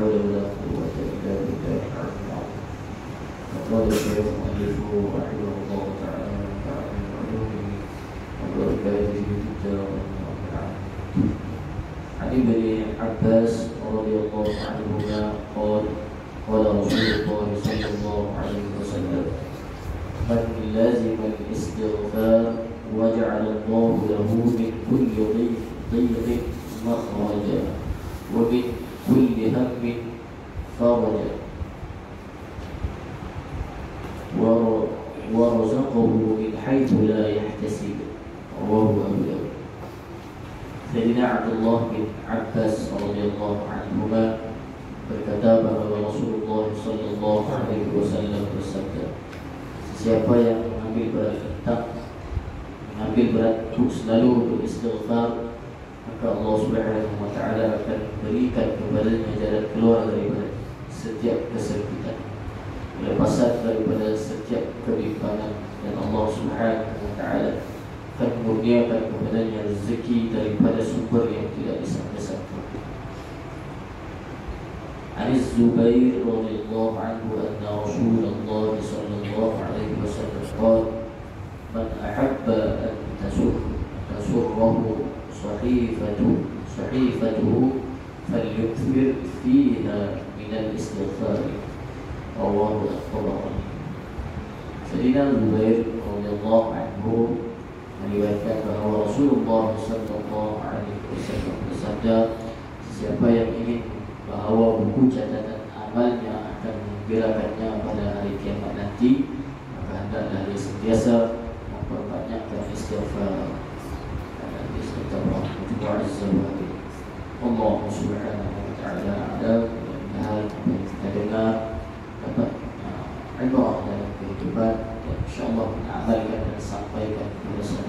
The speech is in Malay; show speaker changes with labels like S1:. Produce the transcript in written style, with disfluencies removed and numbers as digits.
S1: ولا قوة إلا بالله العلي العظيم. وقال الشيخ المؤلف رحمه الله تعالى من علومه وبركاته في الدار والعالم. عن ابن عباس رضي الله عنهما قال قال رسول الله صلى الله عليه وسلم: من لزم الاستغفار وجعل الله له من كل ضيق مخرجا ومن كل هم فرجا ورزقه من حيث لا يحتسب. رواه أبو داود. Sayyidina Abdullah bin Abbas radhiyallahu anhuma berkata bahawa Rasulullah sallallahu alaihi wasallam bersabda, siapa yang mengambil berat untuk selalu beristighfar, maka Allah Subhanahu wa taala akan berikan kepadanya jalan keluar daripada setiap kesempitan, lepasan daripada setiap kebimbangan, dan Allah Subhanahu wa taala akan memurniakan kepadanya rezeki daripada sumber yang tidak disangka-sangka. An Zubair radhiyallahu anhu anna Rasulullah sallallahu alaihi wasallam qala: man ahabba an tasurrahu sahifatuhu falyukthir fiha min al-istighfar. Rawahu at-Tabarani. Sayyidina Zubair radhiyallahu anhu meriwayatkan bahawa Rasulullah sallallahu alaihi wasallam bersabda, siapa yang ingin bahawa buku catatan amalnya akan menggerakannya pada hari kiamat nanti, maka hendaklah dia sentiasa memperbanyakkan istighfar. Allah Subhanahu wa taala ada hal yang kita dengar dapat ibarat dalam kehidupan, dan insya-Allah amalkan dan sampaikan kepada